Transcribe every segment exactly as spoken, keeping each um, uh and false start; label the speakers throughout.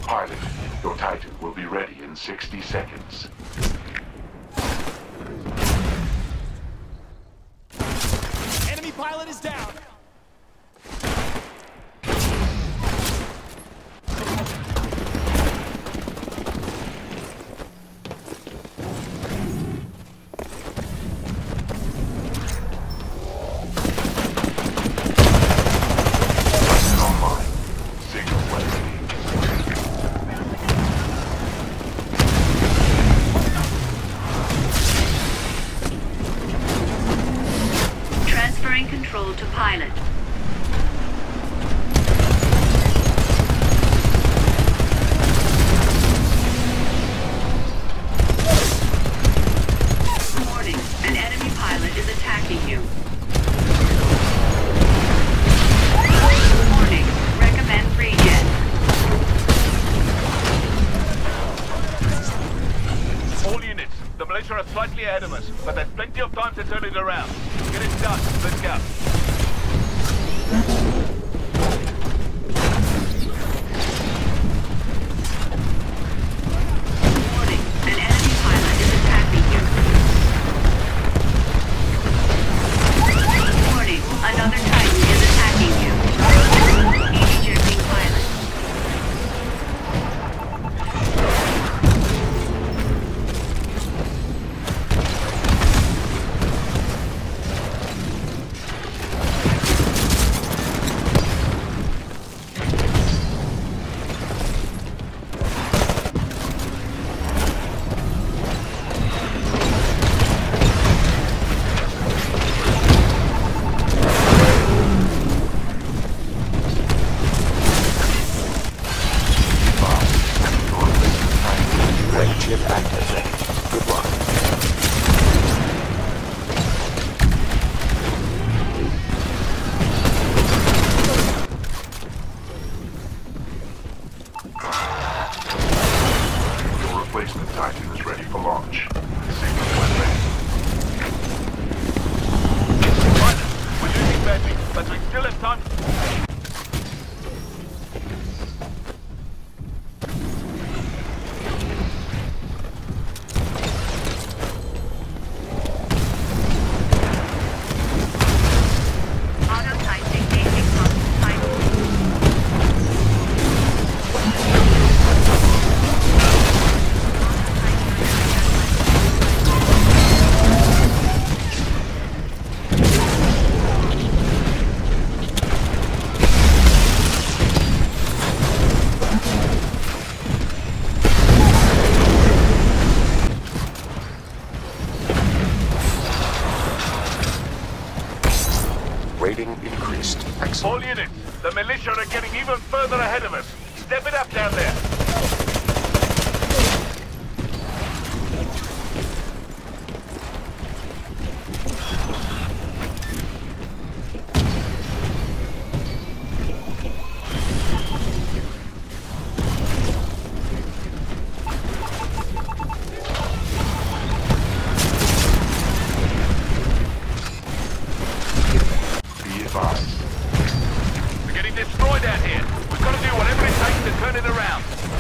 Speaker 1: Pilot, your Titan will be ready in sixty seconds.
Speaker 2: Enemy pilot is down.
Speaker 3: Control to pilot. Warning, an enemy pilot is attacking you. Warning, recommend regen.
Speaker 4: All units, the militia are slightly ahead of us, but there's plenty of time to turn it around. Get it done. Let's go.
Speaker 3: Warning, an enemy pilot is attacking you. Warning, another Titan is attacking you. Ejecting pilot.
Speaker 1: Replacement Titan is ready for launch. Signal when ready.
Speaker 4: Right, we're losing badly, but we still have time.
Speaker 5: Rating increased. Excellent.
Speaker 4: All units, the militia are getting even further ahead of us. Step it up down there. We're getting destroyed out here. We've got to do whatever it takes to turn it around.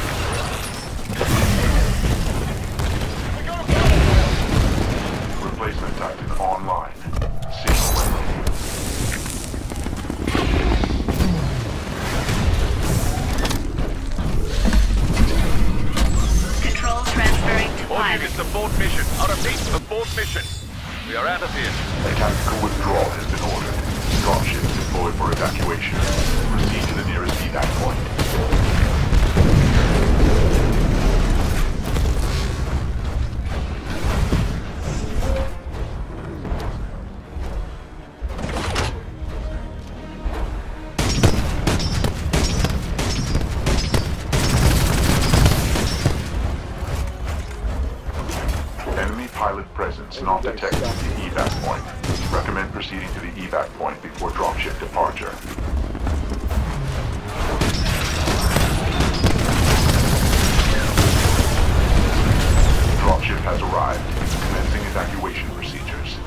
Speaker 1: Replacement Titan online. Signal when ready.
Speaker 3: Control transferring to
Speaker 4: All
Speaker 3: pilot.
Speaker 4: units, the fourth mission. I repeat, the fourth mission. We are out of here.
Speaker 1: A tactical withdrawal has been ordered. Dropship deployed for evacuation. Proceed to the nearest evac point. Enemy pilot presence not detected at the evac point. Recommend proceeding to the evac point before dropship departure. Dropship has arrived. Commencing evacuation procedures.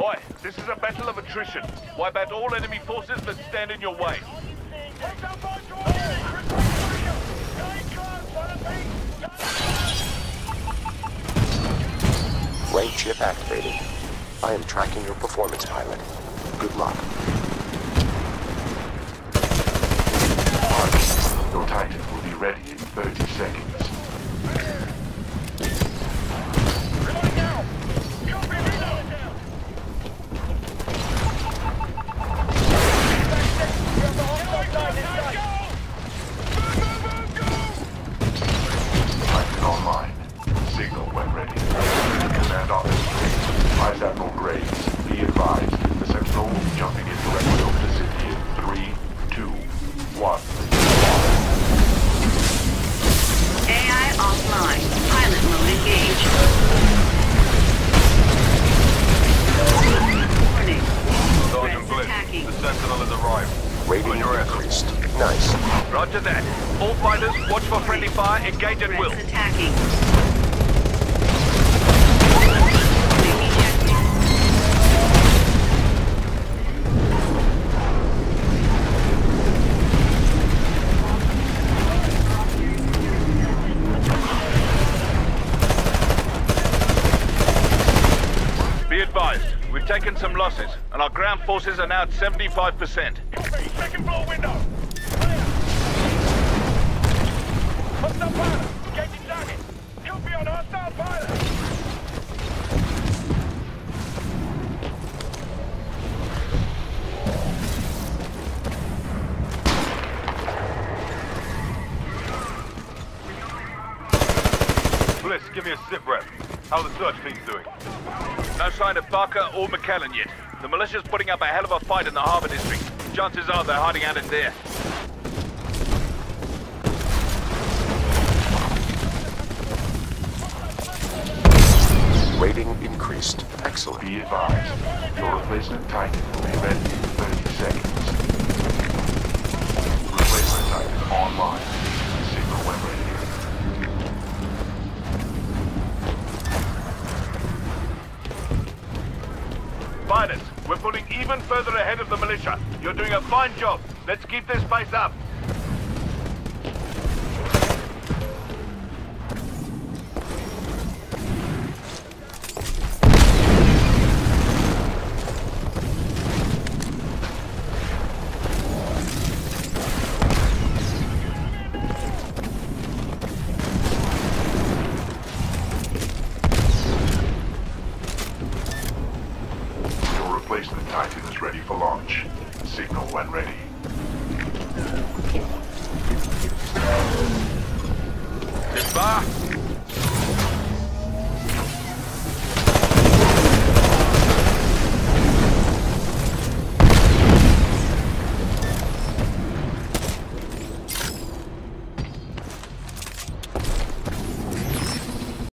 Speaker 4: Oi, this is a battle of attrition. Wipe out all enemy forces that stand in your way.
Speaker 5: Ray chip activated. I am tracking your performance, pilot. Good luck.
Speaker 1: Your Titan will be ready in thirty seconds. Titan online. Signal when ready. Command Office Graves. Vice Admiral Graves. Be advised, the Sentinel will be jumping in directly over the city in three, two, one.
Speaker 3: A I offline. Pilot mode engaged. Warning.
Speaker 4: Sergeant Bliss,
Speaker 3: attacking.
Speaker 4: the Sentinel has arrived.
Speaker 5: Rating
Speaker 4: On your ass.
Speaker 5: increased. Nice.
Speaker 4: Roger that. All fighters, watch for friendly fire, engage at will.
Speaker 3: Threats attacking.
Speaker 4: Be advised, we've taken some losses, and our ground forces are now at seventy-five percent.
Speaker 2: Second floor window. Hostile pilot. Engaging target. Copy on hostile pilot.
Speaker 4: Bliss, give me a sit rep. How the search team's doing? No sign of Barker or McKellen yet. The militia's putting up a hell of a fight in the Harbor District. Chances are they're hiding out in there.
Speaker 5: Rating increased. Excellent.
Speaker 1: Be advised, your replacement Titan will be ready in thirty seconds. Replacement Titan online. Signal when ready.
Speaker 4: Pilots, we're pulling even further ahead of the militia. You're doing a fine job. Let's keep this pace up.
Speaker 1: Your replacement Titan is ready for launch. Signal when ready.
Speaker 4: Bar,